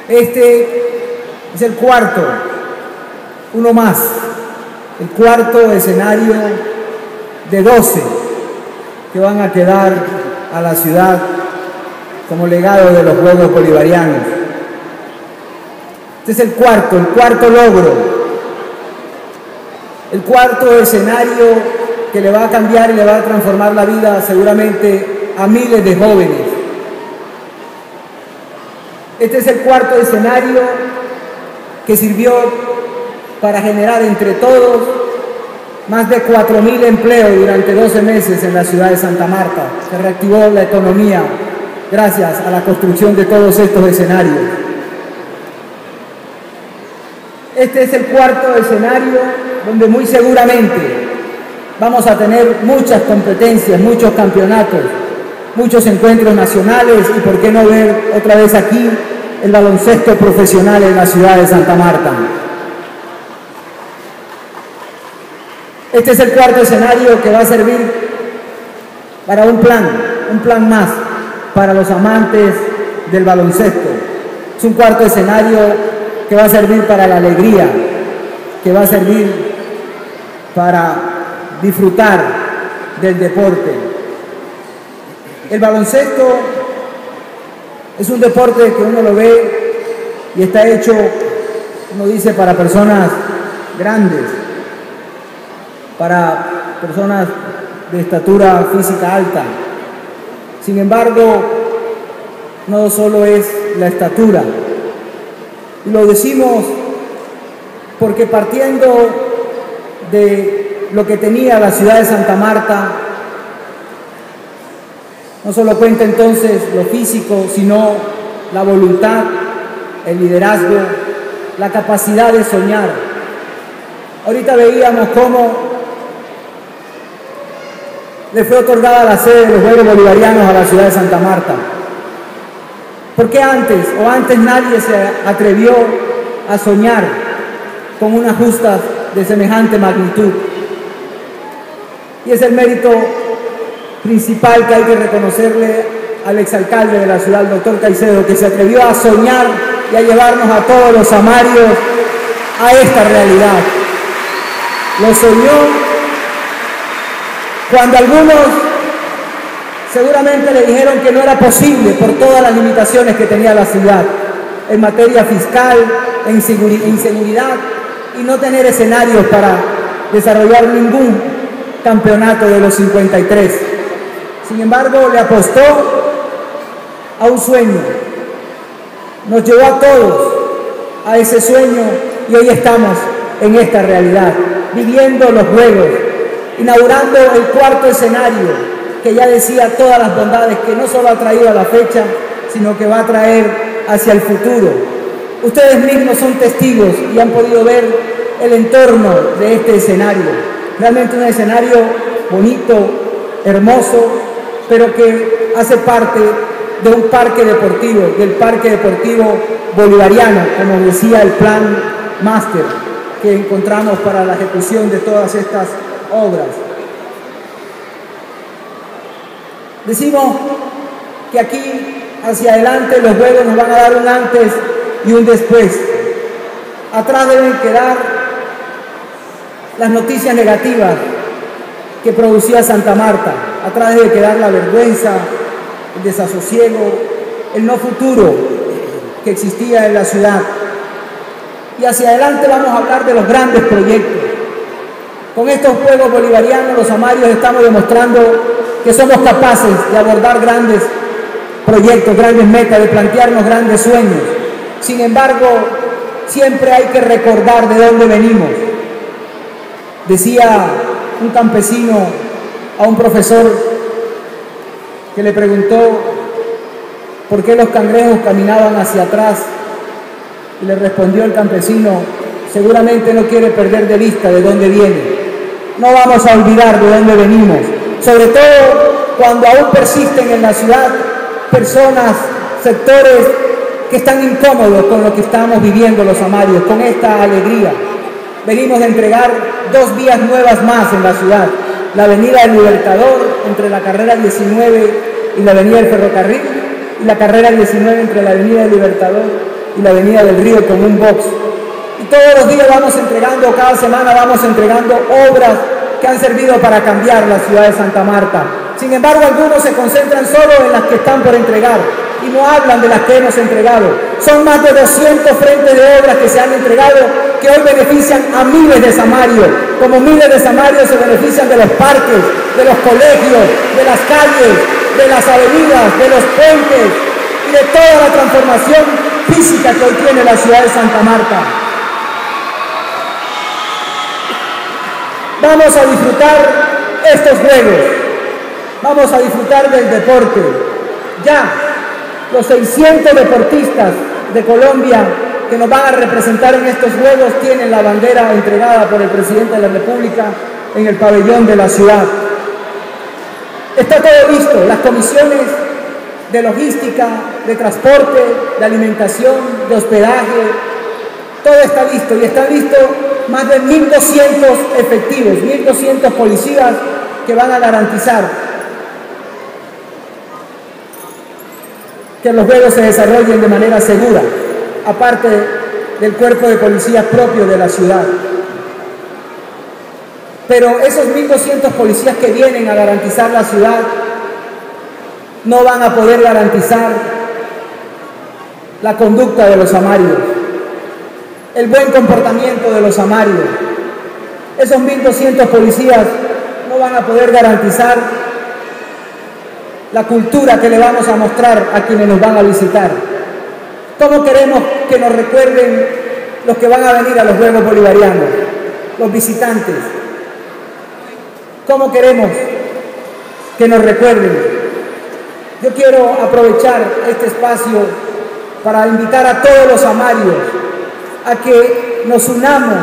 Este es el cuarto, uno más, el cuarto escenario de 12 que van a quedar a la ciudad como legado de los Juegos Bolivarianos. Este es el cuarto logro, el cuarto escenario que le va a cambiar y le va a transformar la vida seguramente a miles de jóvenes. Este es el cuarto escenario que sirvió para generar entre todos más de 4.000 empleos durante 12 meses en la ciudad de Santa Marta. Se reactivó la economía gracias a la construcción de todos estos escenarios. Este es el cuarto escenario donde muy seguramente vamos a tener muchas competencias, muchos campeonatos, muchos encuentros nacionales y por qué no ver otra vez aquí el baloncesto profesional en la ciudad de Santa Marta. Este es el cuarto escenario que va a servir para un plan más para los amantes del baloncesto. Es un cuarto escenario que va a servir para la alegría, que va a servir para disfrutar del deporte. El baloncesto es un deporte que uno lo ve y está hecho, uno dice, para personas grandes, para personas de estatura física alta. Sin embargo, no solo es la estatura. Y lo decimos porque partiendo de lo que tenía la ciudad de Santa Marta, no solo cuenta entonces lo físico, sino la voluntad, el liderazgo, la capacidad de soñar. Ahorita veíamos cómo le fue otorgada la sede de los Juegos Bolivarianos a la ciudad de Santa Marta. ¿Por qué antes nadie se atrevió a soñar con una justa de semejante magnitud? Y es el mérito principal que hay que reconocerle al exalcalde de la ciudad, el doctor Caicedo, que se atrevió a soñar y a llevarnos a todos los amarios a esta realidad. Lo soñó cuando algunos seguramente le dijeron que no era posible por todas las limitaciones que tenía la ciudad en materia fiscal, en inseguridad y no tener escenarios para desarrollar ningún campeonato de los 53. Sin embargo, le apostó a un sueño, nos llevó a todos a ese sueño y hoy estamos en esta realidad, viviendo los Juegos, inaugurando el cuarto escenario que ya decía todas las bondades que no solo ha traído a la fecha, sino que va a traer hacia el futuro. Ustedes mismos son testigos y han podido ver el entorno de este escenario. Realmente un escenario bonito, hermoso, pero que hace parte de un parque deportivo, del Parque Deportivo Bolivariano, como decía el plan máster que encontramos para la ejecución de todas estas obras. Decimos que aquí, hacia adelante, los Juegos nos van a dar un antes y un después. Atrás deben quedar las noticias negativas que producía Santa Marta. Atrás debe quedar la vergüenza, el desasosiego, el no futuro que existía en la ciudad. Y hacia adelante vamos a hablar de los grandes proyectos. Con estos Juegos Bolivarianos, los amarios estamos demostrando que somos capaces de abordar grandes proyectos, grandes metas, de plantearnos grandes sueños. Sin embargo, siempre hay que recordar de dónde venimos. Decía un campesino a un profesor que le preguntó por qué los cangrejos caminaban hacia atrás y le respondió el campesino: seguramente no quiere perder de vista de dónde viene. No vamos a olvidar de dónde venimos, sobre todo cuando aún persisten en la ciudad personas, sectores que están incómodos con lo que estamos viviendo los amarios, con esta alegría. Venimos de entregar 2 vías nuevas más en la ciudad: la avenida del Libertador entre la carrera 19 y la avenida del Ferrocarril, y la carrera 19 entre la avenida del Libertador y la Avenida del Río con un box. Y todos los días vamos entregando, cada semana vamos entregando obras que han servido para cambiar la ciudad de Santa Marta. Sin embargo, algunos se concentran solo en las que están por entregar y no hablan de las que hemos entregado. Son más de 200 frentes de obras que se han entregado que hoy benefician a miles de samarios, como miles de samarios se benefician de los parques, de los colegios, de las calles, de las avenidas, de los puentes y de toda la transformación física que hoy tiene la ciudad de Santa Marta. Vamos a disfrutar estos juegos, vamos a disfrutar del deporte. Ya los 600 deportistas de Colombia que nos van a representar en estos juegos tienen la bandera entregada por el presidente de la República en el pabellón de la ciudad. Está todo listo, las comisiones de logística, de transporte, de alimentación, de hospedaje, todo está listo y están listos más de 1.200 efectivos, 1.200 policías que van a garantizar que los juegos se desarrollen de manera segura, aparte del cuerpo de policías propio de la ciudad. Pero esos 1.200 policías que vienen a garantizar la ciudad no van a poder garantizar la conducta de los samarios, el buen comportamiento de los samarios. Esos 1.200 policías no van a poder garantizar la cultura que le vamos a mostrar a quienes nos van a visitar. ¿Cómo queremos que nos recuerden los que van a venir a los Juegos Bolivarianos, los visitantes? ¿Cómo queremos que nos recuerden? Yo quiero aprovechar este espacio para invitar a todos los samarios a que nos unamos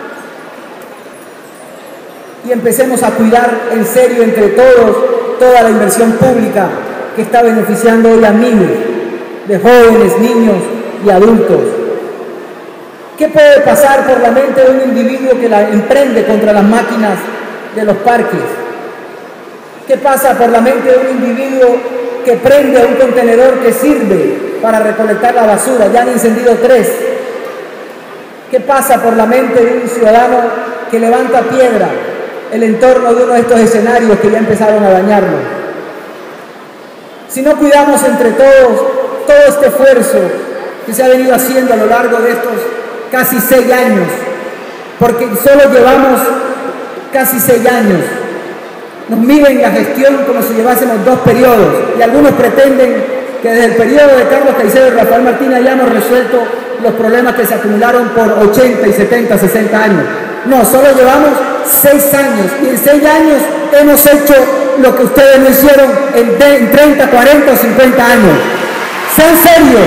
y empecemos a cuidar en serio entre todos toda la inversión pública que está beneficiando hoy a miles de jóvenes, niños y adultos. ¿Qué puede pasar por la mente de un individuo que la emprende contra las máquinas de los parques? ¿Qué pasa por la mente de un individuo que prende un contenedor que sirve para recolectar la basura? Ya han encendido 3. ¿Qué pasa por la mente de un ciudadano que levanta piedra el entorno de uno de estos escenarios que ya empezaron a dañarlo? Si no cuidamos entre todos todo este esfuerzo que se ha venido haciendo a lo largo de estos casi 6 años, porque solo llevamos casi 6 años, nos miden la gestión como si llevásemos 2 periodos, y algunos pretenden que desde el periodo de Carlos Caicedo y Rafael Martínez hayamos resuelto los problemas que se acumularon por 80 y 70, 60 años. No, solo llevamos 6 años, y en 6 años hemos hecho lo que ustedes no hicieron en 30, 40 o 50 años. ¡Sean serios!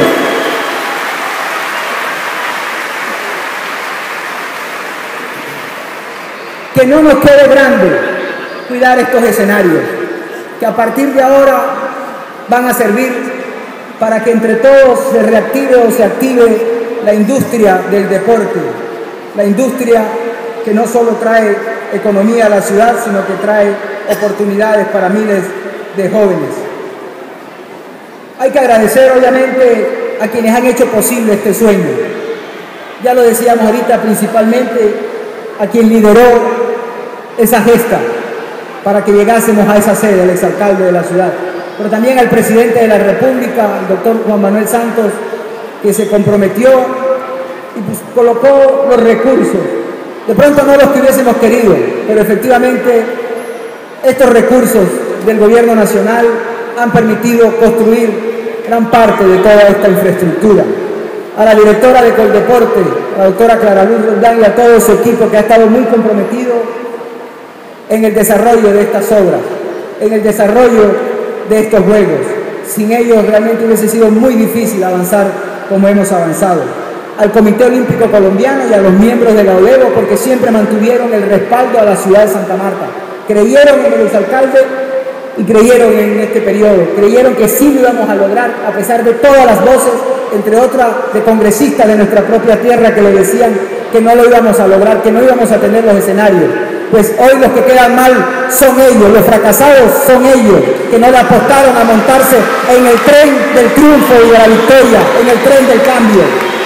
Que no nos quede grande cuidar estos escenarios, que a partir de ahora van a servir para que entre todos se reactive o se active la industria del deporte, la industria que no solo trae economía a la ciudad, sino que trae oportunidades para miles de jóvenes. Hay que agradecer obviamente a quienes han hecho posible este sueño. Ya lo decíamos ahorita, principalmente a quien lideró esa gesta para que llegásemos a esa sede, el exalcalde de la ciudad, pero también al presidente de la República, el doctor Juan Manuel Santos, que se comprometió y pues colocó los recursos. De pronto no los que hubiésemos querido, pero efectivamente estos recursos del gobierno nacional han permitido construir gran parte de toda esta infraestructura. A la directora de Coldeporte, la doctora Clara Luz Roldán, y a todo su equipo que ha estado muy comprometido en el desarrollo de estas obras, en el desarrollo de estos juegos. Sin ellos realmente hubiese sido muy difícil avanzar como hemos avanzado. Al Comité Olímpico Colombiano y a los miembros de la OLEVO, porque siempre mantuvieron el respaldo a la ciudad de Santa Marta. Creyeron en el exalcalde y creyeron en este periodo. Creyeron que sí lo íbamos a lograr, a pesar de todas las voces, entre otras de congresistas de nuestra propia tierra, que le decían que no lo íbamos a lograr, que no íbamos a tener los escenarios. Pues hoy los que quedan mal son ellos, los fracasados son ellos, que no le apostaron a montarse en el tren del triunfo y de la victoria, en el tren del cambio.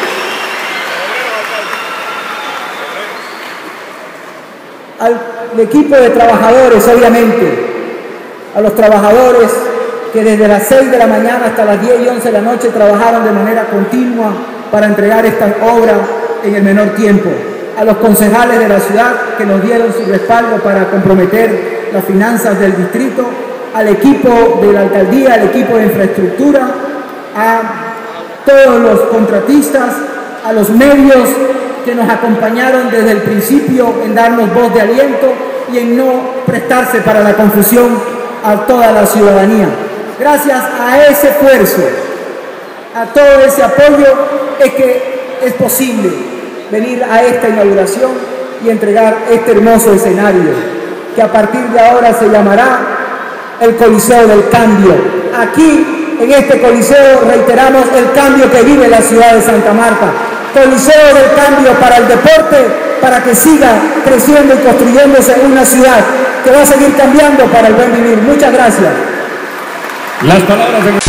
Al equipo de trabajadores, obviamente, a los trabajadores que desde las 6 de la mañana hasta las 10 y 11 de la noche trabajaron de manera continua para entregar esta obra en el menor tiempo. A los concejales de la ciudad que nos dieron su respaldo para comprometer las finanzas del distrito, al equipo de la alcaldía, al equipo de infraestructura, a todos los contratistas, a los medios que nos acompañaron desde el principio en darnos voz de aliento y en no prestarse para la confusión a toda la ciudadanía. Gracias a ese esfuerzo, a todo ese apoyo, es que es posible venir a esta inauguración y entregar este hermoso escenario, que a partir de ahora se llamará el Coliseo del Cambio. Aquí, en este Coliseo, reiteramos el cambio que vive la ciudad de Santa Marta. Coliseo del Cambio para el deporte, para que siga creciendo y construyéndose una ciudad que va a seguir cambiando para el buen vivir. Muchas gracias. Las palabras de